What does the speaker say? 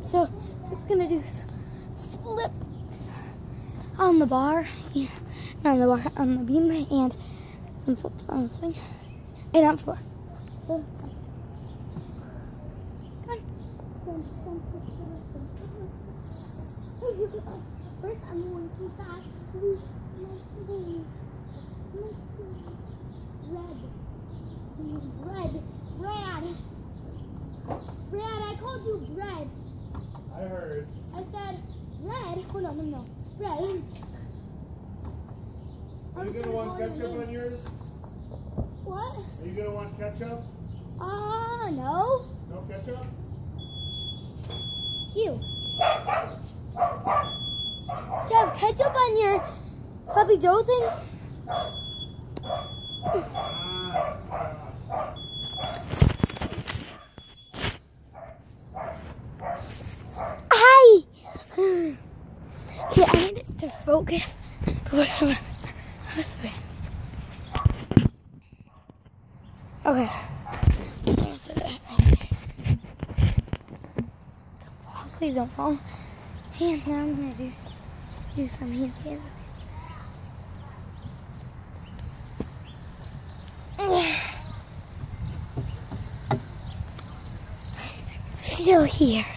So we're gonna do some flip on the bar, not on the bar, on the beam, and some flips on the swing, and on the floor. So, first, I'm going to start with my sleeve. Brad, I called you bread. I heard. I said bread. Oh no, bread. Are you gonna want ketchup on yours? What? Are you gonna want ketchup? No. No ketchup? You. Do you have ketchup on your Sloppy Joe thing? Hi! Okay, I need it to focus. Okay. Please don't fall. And now I'm gonna do some handstands. Still here.